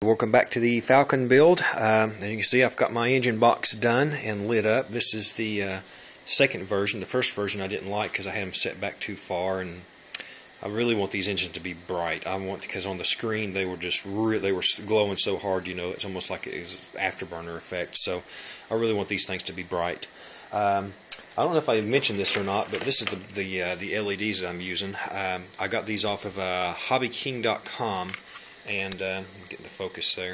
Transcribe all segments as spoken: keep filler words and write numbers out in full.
welcome back to the Falcon build. Um, as you can see, I've got my engine box done and lit up. This is the uh, second version. The first version I didn't like because I had them set back too far, and I really want these engines to be bright. I want, because on the screen they were just re they were glowing so hard, you know, it's almost like it was afterburner effect. So I really want these things to be bright. Um, I don't know if I mentioned this or not, but this is the the, uh, the L E Ds that I'm using. Um, I got these off of uh, hobby king dot com. And uh, getting the focus there.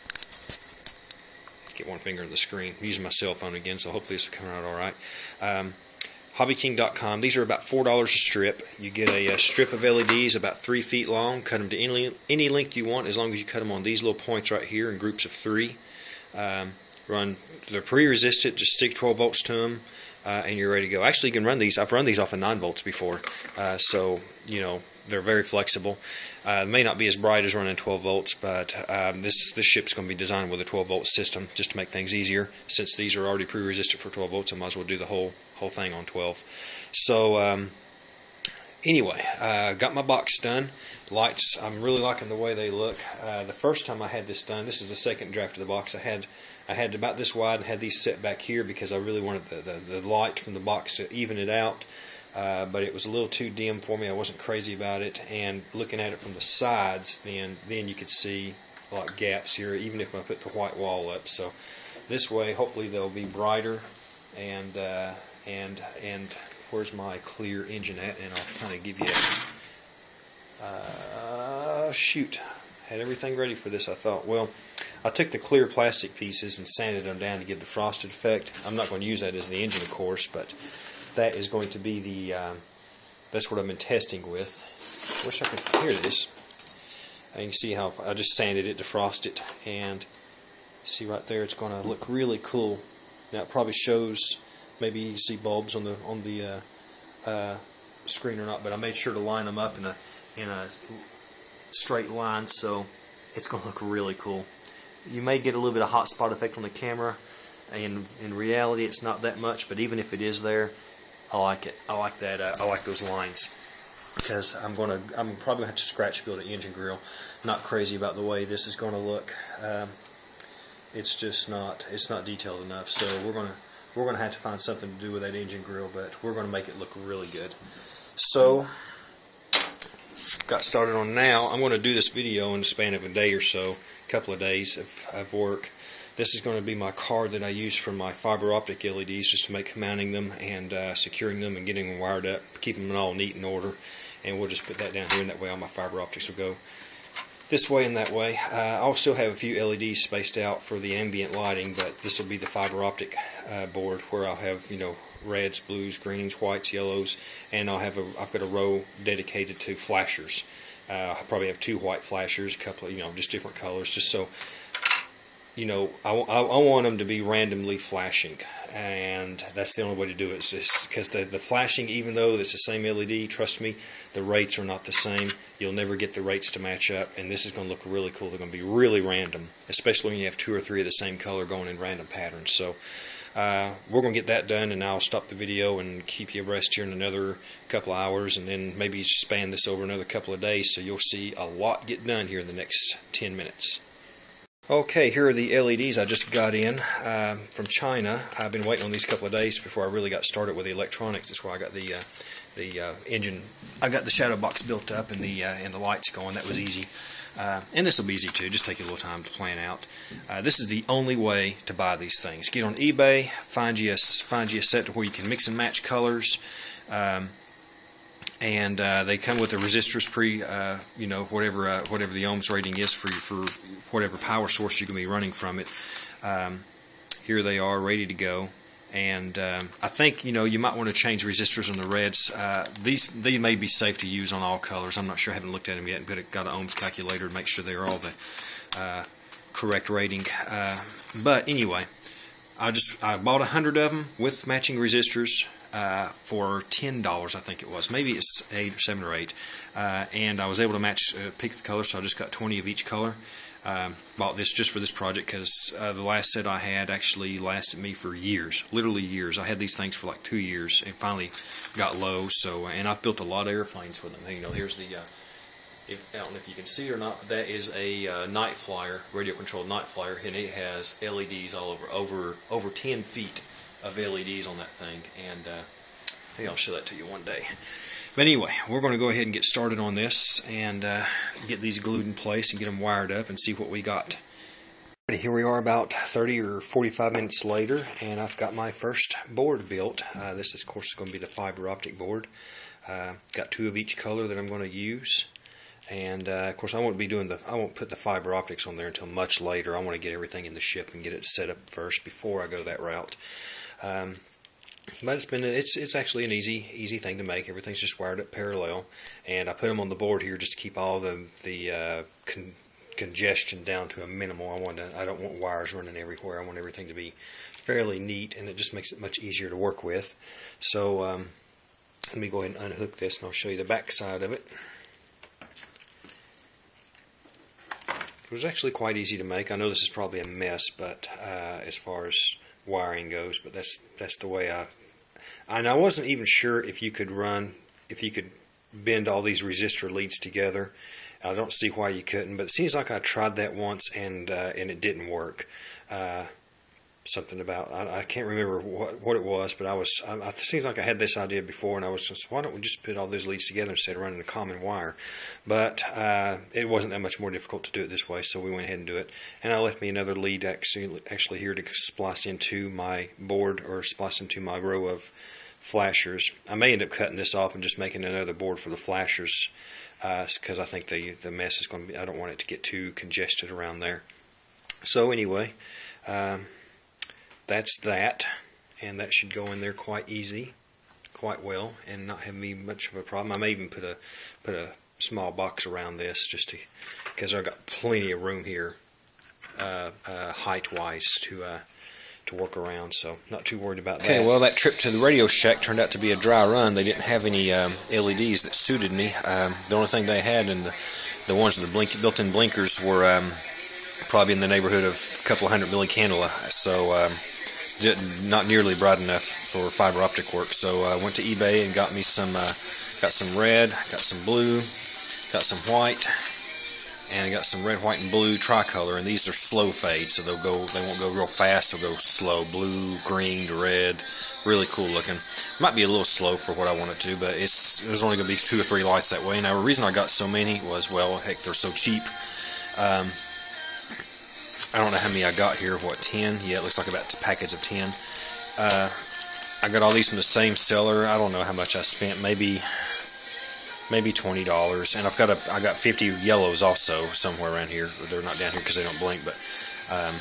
Get one finger on the screen. I'm using my cell phone again, so hopefully this will come out all right. Um, hobby king dot com. These are about four dollars a strip. You get a, a strip of L E Ds about three feet long. Cut them to any any length you want, as long as you cut them on these little points right here in groups of three. Um, run. They're pre-resisted. Just stick twelve volts to them, uh, and you're ready to go. Actually, you can run these. I've run these off of nine volts before, uh, so you know. They're very flexible. Uh, may not be as bright as running twelve volts, but um, this this ship's going to be designed with a twelve volt system just to make things easier. Since these are already pre-resisted for twelve volts, I might as well do the whole whole thing on twelve. So um, anyway, uh, got my box done. Lights, I'm really liking the way they look. Uh, the first time I had this done, this is the second draft of the box. I had I had about this wide and had these set back here because I really wanted the the, the light from the box to even it out. Uh, but it was a little too dim for me. I wasn't crazy about it, and looking at it from the sides, then then you could see like gaps here, even if I put the white wall up. So this way, hopefully they'll be brighter. And uh, and and where's my clear engine at? And I'll kind of give you a uh, shoot. Had everything ready for this. I thought, well, I took the clear plastic pieces and sanded them down to give the frosted effect. I'm not going to use that as the engine, of course, but that is going to be the, um, that's what I've been testing with. Wish I could, here it is. And you can see how I just sanded it to frost it, and see right there, it's going to look really cool. Now it probably shows, maybe you see bulbs on the on the uh, uh, screen or not, but I made sure to line them up in a in a straight line, so it's going to look really cool. You may get a little bit of hot spot effect on the camera, and in reality it's not that much, but even if it is there, I like it. I like that. Uh, I like those lines, because I'm gonna. I'm probably gonna have to scratch build an engine grill. Not crazy about the way this is going to look. Um, it's just not. It's not detailed enough. So we're gonna. We're gonna have to find something to do with that engine grill, but we're gonna make it look really good. So got started on now. I'm going to do this video in the span of a day or so, a couple of days of, of work. This is going to be my card that I use for my fiber optic L E Ds, just to make mounting them and uh, securing them and getting them wired up, keeping them all neat in order. And we'll just put that down here, and that way all my fiber optics will go this way and that way. Uh, I'll still have a few L E Ds spaced out for the ambient lighting, but this will be the fiber optic uh, board where I'll have, you know, reds, blues, greens, whites, yellows, and I'll have a I've got a row dedicated to flashers. Uh, I'll probably have two white flashers, a couple of, you know, just different colors, just so. You know, I, I, I want them to be randomly flashing, and that's the only way to do it. Is because the, the flashing, even though it's the same L E D, trust me, the rates are not the same. You'll never get the rates to match up, and this is going to look really cool. They're going to be really random, especially when you have two or three of the same color going in random patterns. So uh, we're going to get that done, and I'll stop the video and keep you abreast here in another couple of hours, and then maybe span this over another couple of days, so you'll see a lot get done here in the next ten minutes. Okay, here are the L E Ds I just got in uh, from China. I've been waiting on these couple of days before I really got started with the electronics. That's why I got the uh, the uh, engine. I got the shadow box built up and the uh, and the lights going. That was easy, uh, and this will be easy too. Just take a little time to plan out. Uh, this is the only way to buy these things. Get on eBay, find you a find you a set where you can mix and match colors. Um, And uh, they come with the resistors pre, uh, you know, whatever uh, whatever the ohms rating is for for whatever power source you're going to be running from it. Um, here they are, ready to go. And um, I think, you know, you might want to change resistors on the reds. Uh, these they may be safe to use on all colors. I'm not sure. I haven't looked at them yet, but it got an ohms calculator to make sure they're all the uh, correct rating. Uh, but anyway, I just I bought a hundred of them with matching resistors. Uh, for ten dollars, I think it was. Maybe it's eight or seven or eight. Uh, and I was able to match, uh, pick the color, so I just got twenty of each color. Um, bought this just for this project because uh, the last set I had actually lasted me for years, literally years. I had these things for like two years and finally got low. So, and I've built a lot of airplanes with them. You know, here's the uh, if, I don't know if you can see it or not, but that is a uh, night flyer, radio controlled night flyer, and it has L E Ds all over, over over ten feet of L E Ds on that thing, and uh, maybe I'll show that to you one day. But anyway, we're going to go ahead and get started on this and uh, get these glued in place and get them wired up and see what we got. Here we are about thirty or forty-five minutes later, and I've got my first board built. Uh, this is, of course, going to be the fiber optic board. Uh, got two of each color that I'm going to use, and uh, of course I won't be doing the I won't put the fiber optics on there until much later. I want to get everything in the ship and get it set up first before I go that route. Um, but it's been it's it's actually an easy easy thing to make. Everything's just wired up parallel, and I put them on the board here just to keep all the the uh, con congestion down to a minimal. I want to, I don't want wires running everywhere. I want everything to be fairly neat, and it just makes it much easier to work with. So um, let me go ahead and unhook this, and I'll show you the back side of it. It was actually quite easy to make. I know this is probably a mess, but uh, as far as wiring goes, but that's that's the way I. And I wasn't even sure if you could run, if you could bend all these resistor leads together. I don't see why you couldn't, but it seems like I tried that once and uh, and it didn't work. Uh, something about I, I can't remember what what it was, but I was. I, it seems like I had this idea before, and I was just, why don't we just put all those leads together instead of running a common wire? But uh, it wasn't that much more difficult to do it this way, so we went ahead and do it. And I left me another lead actually actually here to splice into my board or splice into my row of flashers. I may end up cutting this off and just making another board for the flashers. Because uh, I think the the mess is going to be, I don't want it to get too congested around there. So anyway, um, that's that, and that should go in there quite easy, quite well, and not have me much of a problem. I may even put a put a small box around this just to, because I've got plenty of room here, uh, uh, height-wise, to. Uh, to work around, so not too worried about that. Okay, well, that trip to the Radio Shack turned out to be a dry run. They didn't have any um, L E Ds that suited me. Um, the only thing they had, and the the ones with the blink, built-in blinkers, were um, probably in the neighborhood of a couple of hundred millicandela, so um, not nearly bright enough for fiber optic work. So I went to eBay and got me some, uh, got some red, got some blue, got some white, and I got some red, white, and blue tricolor, and these are slow fade, so they'll go. They won't go real fast. They'll go slow, blue, green to red. Really cool looking. Might be a little slow for what I want it to, but it's there's only going to be two or three lights that way. Now, the reason I got so many was, well, heck, they're so cheap. Um, I don't know how many I got here. What, ten? Yeah, it looks like about a package of ten. Uh, I got all these from the same seller. I don't know how much I spent. Maybe. Maybe twenty dollars, and I've got a I got fifty yellows also somewhere around here. They're not down here because they don't blink, but um,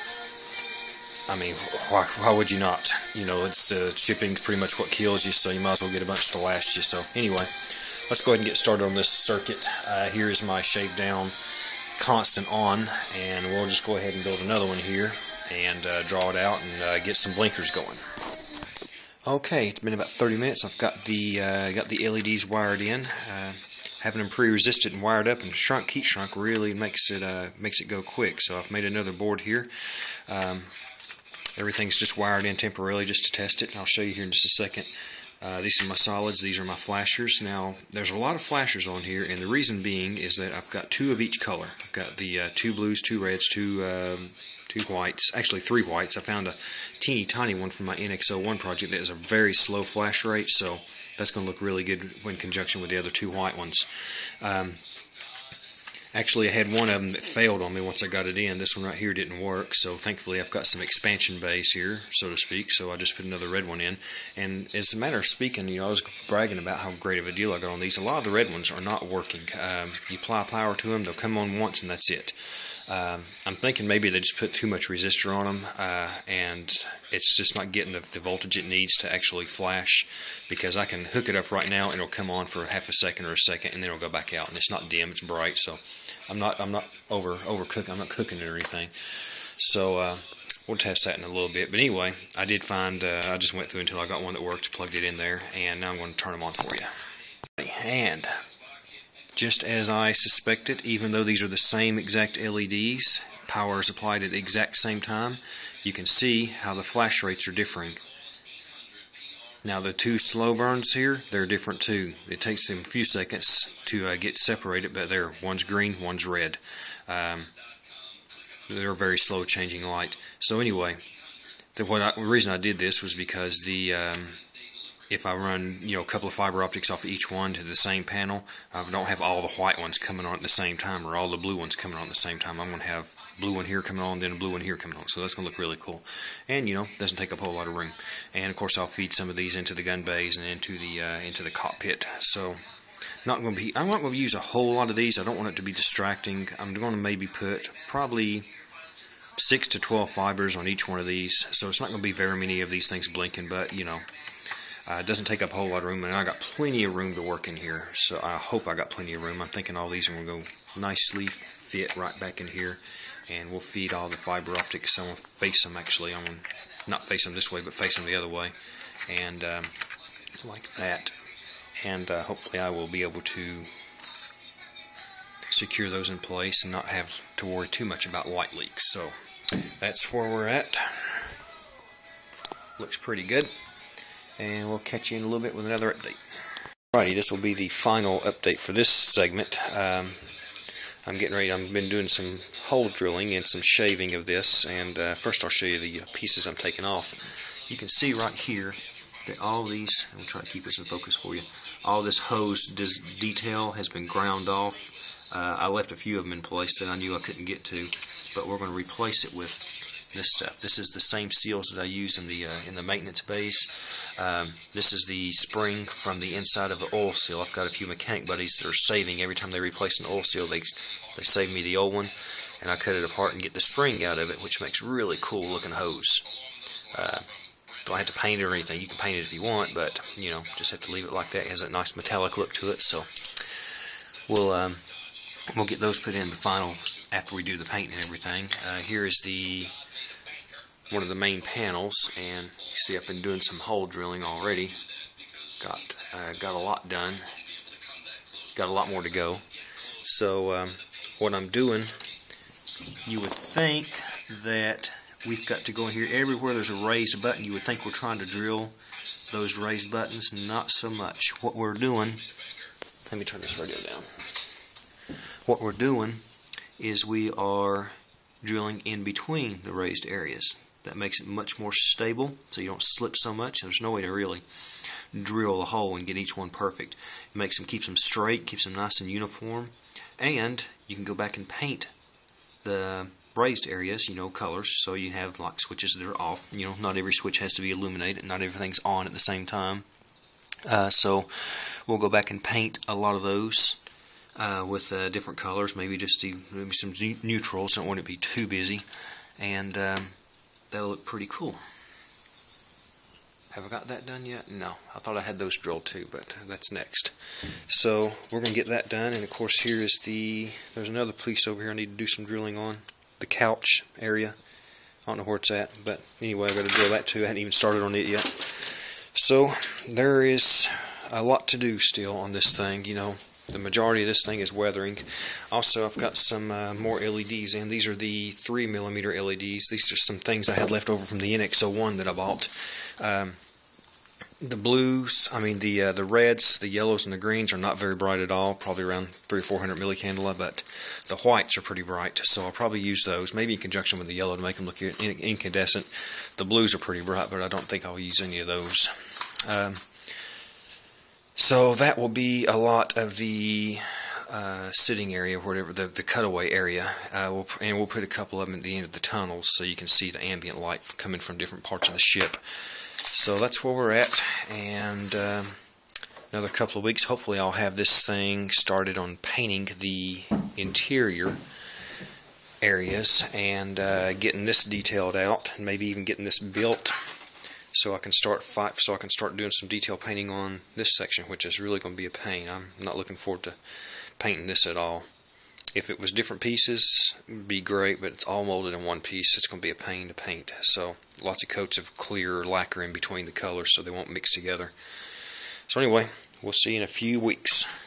I mean, why, why would you not? You know, it's uh, shipping's pretty much what kills you, so you might as well get a bunch to last you. So anyway, let's go ahead and get started on this circuit. Uh, here is my shaved down constant on, and we'll just go ahead and build another one here and uh, draw it out and uh, get some blinkers going. Okay, it's been about thirty minutes. I've got the uh, got the L E Ds wired in. Uh, having them pre-resisted and wired up and shrunk, heat shrunk, really makes it uh, makes it go quick. So I've made another board here. Um, everything's just wired in temporarily just to test it, and I'll show you here in just a second. Uh, these are my solids. These are my flashers. Now, there's a lot of flashers on here, and the reason being is that I've got two of each color. I've got the uh, two blues, two reds, two. Um, Two whites, actually three whites. I found a teeny tiny one from my N X O one project that is a very slow flash rate, so that's going to look really good in conjunction with the other two white ones. Um, actually, I had one of them that failed on me once I got it in. This one right here didn't work, so thankfully I've got some expansion bays here, so to speak, so I just put another red one in. And as a matter of speaking, you know, I was bragging about how great of a deal I got on these. A lot of the red ones are not working. Um, you apply power to them, they'll come on once, and that's it. Um, I'm thinking maybe they just put too much resistor on them, uh, and it's just not getting the, the voltage it needs to actually flash, because I can hook it up right now and it'll come on for half a second or a second, and then it'll go back out, and it's not dim, it's bright. So I'm not I'm not over overcooking I'm not cooking it or anything. So uh, we'll test that in a little bit. But anyway, I did find uh, I just went through until I got one that worked, plugged it in there, and now I'm going to turn them on for you. And just as I suspected, even though these are the same exact L E Ds, power is applied at the exact same time, you can see how the flash rates are differing. Now the two slow burns here, they're different too. It takes them a few seconds to to uh, get separated, but there, one's green, one's red. Um, they're very slow changing light. So anyway, the, what I, the reason I did this was because the um, if I run, you know, a couple of fiber optics off of each one to the same panel, I don't have all the white ones coming on at the same time, or all the blue ones coming on at the same time. I'm going to have blue one here coming on, then a blue one here coming on. So that's going to look really cool. And, you know, doesn't take up a whole lot of room. And, of course, I'll feed some of these into the gun bays and into the uh, into the cockpit. So not going to be, I'm not going to use a whole lot of these. I don't want it to be distracting. I'm going to maybe put probably six to twelve fibers on each one of these. So it's not going to be very many of these things blinking, but, you know, Uh, it doesn't take up a whole lot of room, and I got plenty of room to work in here, so I hope I got plenty of room. I'm thinking all these are going to go nicely fit right back in here, and we'll feed all the fiber optics. I'm going to face them, actually. I'm going to not face them this way, but face them the other way, and um, like that. And uh, hopefully I will be able to secure those in place and not have to worry too much about light leaks. So that's where we're at. Looks pretty good. And we'll catch you in a little bit with another update. Alrighty, this will be the final update for this segment. Um, I'm getting ready. I've been doing some hole drilling and some shaving of this. And uh, first I'll show you the pieces I'm taking off. You can see right here that all these, I'll try to keep this in focus for you, all this hose detail has been ground off. Uh, I left a few of them in place that I knew I couldn't get to, but we're going to replace it with this stuff. This is the same seals that I use in the uh, in the maintenance bays. Um, this is the spring from the inside of the oil seal. I've got a few mechanic buddies that are saving every time they replace an oil seal. They they save me the old one, and I cut it apart and get the spring out of it, which makes really cool looking hose. Uh, don't have to paint it or anything. You can paint it if you want, but you know, just have to leave it like that. It has that nice metallic look to it. So we'll um, we'll get those put in the final after we do the paint and everything. Uh, here is the one of the main panels, and you see I've been doing some hole drilling already. Got uh, got a lot done. Got a lot more to go. So um, what I'm doing, you would think that we've got to go in here everywhere there's a raised button. You would think we're trying to drill those raised buttons. Not so much. What we're doing, let me turn this radio down. What we're doing is we are drilling in between the raised areas. That makes it much more stable, so you don't slip so much. There's no way to really drill a hole and get each one perfect. It makes them, keeps them straight, keeps them nice and uniform, and you can go back and paint the raised areas, you know, colors, so you have like switches that are off. You know, not every switch has to be illuminated, not everything's on at the same time. Uh, so we'll go back and paint a lot of those uh, with uh, different colors, maybe just maybe some neutrals. Don't want it to be too busy, and um, that'll look pretty cool. Have I got that done yet? No. I thought I had those drilled too, but that's next. So we're going to get that done, and of course here is the, there's another piece over here I need to do some drilling on. The couch area. I don't know where it's at, but anyway, I've got to drill that too. I hadn't even started on it yet. So there is a lot to do still on this thing, you know. The majority of this thing is weathering. Also, I've got some uh, more L E Ds in. These are the three millimeter L E Ds. These are some things I had left over from the N X oh one that I bought. Um, the blues, I mean the uh, the reds, the yellows, and the greens are not very bright at all. Probably around three or four hundred millicandela, but the whites are pretty bright. So I'll probably use those, maybe in conjunction with the yellow to make them look incandescent. The blues are pretty bright, but I don't think I'll use any of those. Um, So that will be a lot of the uh, sitting area, whatever the the cutaway area, uh, we'll, and we'll put a couple of them at the end of the tunnels so you can see the ambient light coming from different parts of the ship. So that's where we're at, and um, another couple of weeks, hopefully I'll have this thing started on painting the interior areas and uh, getting this detailed out, and maybe even getting this built. So I can start fight, so I can start doing some detail painting on this section, which is really going to be a pain. I'm not looking forward to painting this at all. If it was different pieces, it would be great, but it's all molded in one piece. It's going to be a pain to paint. So lots of coats of clear lacquer in between the colors so they won't mix together. So anyway, we'll see you in a few weeks.